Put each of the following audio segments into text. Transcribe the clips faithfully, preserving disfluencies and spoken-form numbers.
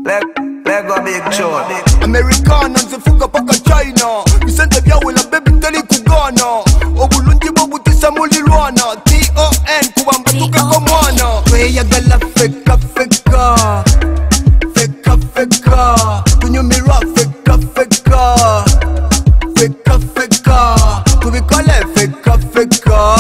Leg, Lego big show. Americana nzifunga paka China. Bisente byawe la baby teli kugana. Obulungi bobutisa mulilwana. T O N kubamba tuke komwana. Tweyagala feka feka. Feka feka. Tunyumira feka feka. Feka feka. Tubikole feka feka.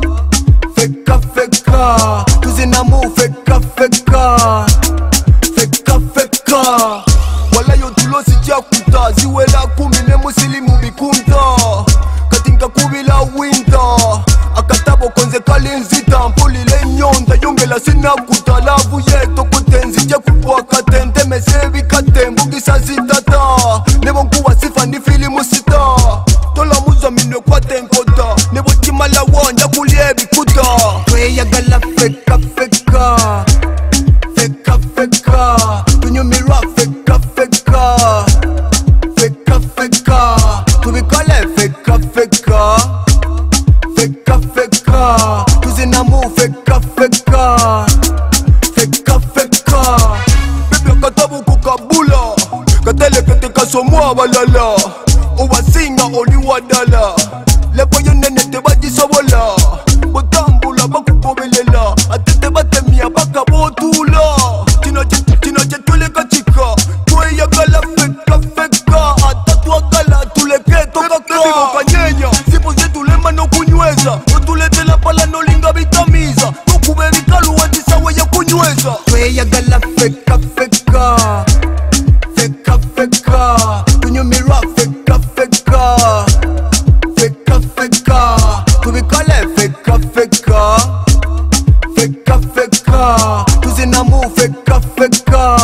Feka feka. Tuzinamu feka feka. Feka feka. Wala yo tulo sijia kuta. Ziwela kumi ne musilimu bikunta. Katinka kubila winta. Akatabo konze kalinzita. Mpulile nyonda yombela sina kuta. Lavu yeto kutenzi je kupwa katente. Mesevi katembu kisa zitata. Nebo nkuwa sifa ni filimu sita. Tola muza minwe kwa tenkota. Nebo chimala wanja kulie bikuta. Tweyagala feka feka. Feka feka. Tunyumira feka feka. Feka feka. Tubikole feka feka. Feka feka. Tuzinamu feka feka. Feka feka. Bebe katabu kukabula. Katele kete kasomwa balala. Uwasinga oli wadala. Lepo yonene te bajisobola. Botambula bakukobelela. Atete batemia baka botula. Tino che tino che tule kachika. Tweyagala feka feka. Atatwa gala tule keto kaka. Bibo kanyenya. Sipo zetu lema no kunyweza. Otulete la pala no linga vitamiza. Tukube vikalu wantisa weya kunyweza. Tweyagala feka feka. Feka feka. Tunyumira feka feka. Feka feka. Tubikole feka feka. Feka feka. Tuzinamu feka feka.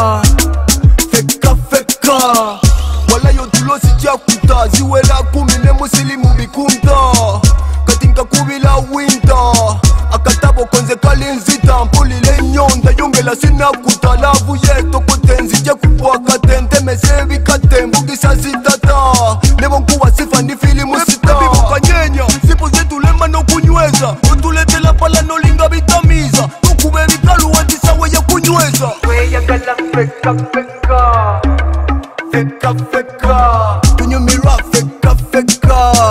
Feka feka. Wala yo tulo sijia kuta. Ziwela kumi ne musilimu bikunta. Katinka kubila winta. Akatabo konze kalinzita. Mpulile nyonda yombela sina kuta. Lavu yeto kutenzi je kupwa katente. Mesevi katembu kisa zitata. Nebo nkuwa sifa ni filimu sita. Bibo kanyenya. Sipo zetu lema no kunyweza. Otulete la pala no linga vitamiza. Tukube vikalu wantisa weya kunyweza. Tweyagala feka feka. Feka feka. Tunyumira feka feka.